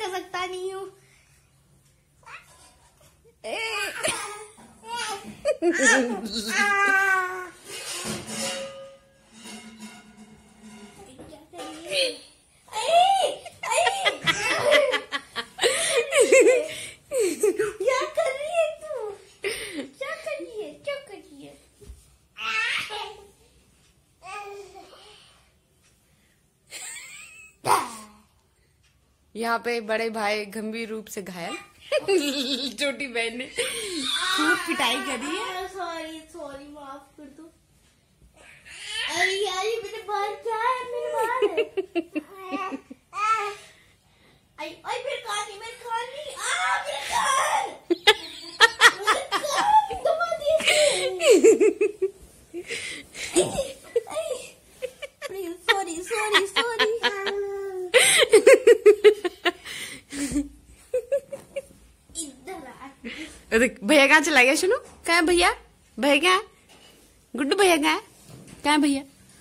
कर सकता नहीं हूँ। यहाँ पे बड़े भाई गंभीर रूप से घायल। छोटी बहन ने खूब पिटाई करी है। सॉरी सॉरी, माफ कर दो। अरे यार ये मेरे बाल क्या है, मेरे बाल आई आई मेरे कान नहीं, मेरे कान नहीं, मेरे कान दबा दिए। Sorry sorry sorry. भैया कहाँ चला गया? सुनो, कहाँ है भैया? भैया कहाँ है? गुड्डू भैया कहाँ है? कहाँ है भैया?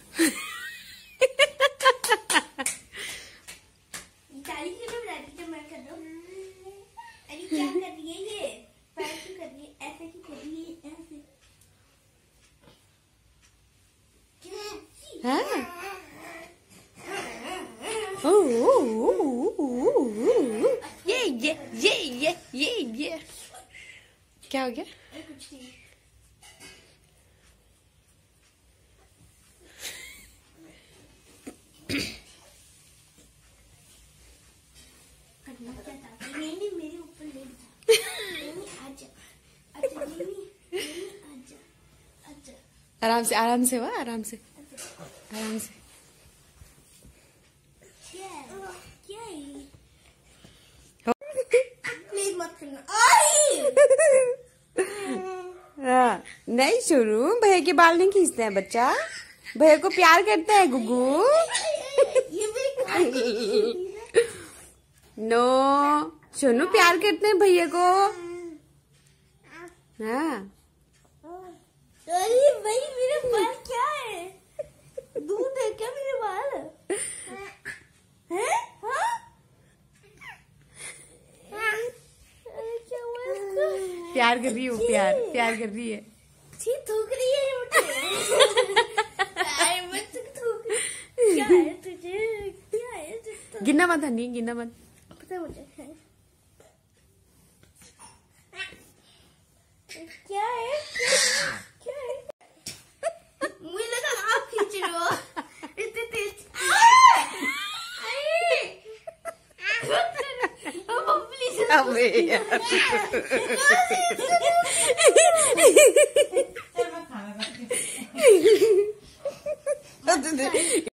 अरे क्या कर रही है ये? पैर क्यों कर रही है? ऐसे क्यों कर रही है? ऐसे ये क्या हो गया? कुछ नहीं। नहीं मेरे ऊपर नहीं बिठा। आजा आराम से, आराम से, वाह आराम से, आराम से। प्लीज मत करना। हाँ, नहीं शुरू, भैया के बाल नहीं खींचते हैं बच्चा, भैया को प्यार करता है गुगू। नो सोनू प्यार करते हैं भैया को। हाँ अरे भाई मेरे बाल क्या है? दूध है क्या मेरे बाल? हैं? हाँ? अरे क्या हुआ इसको? प्यार कर रही हूँ, प्यार कर रही है। छी थूक रही है मुझे। मत थूक। क्या है तुझे? क्या है तुझे? गिनना मत नहीं, गिनना मत। पता मुझे है। क्या है? क्या है? मुझे लगा आप खींच रहे हो इतने तेज। अबे यार।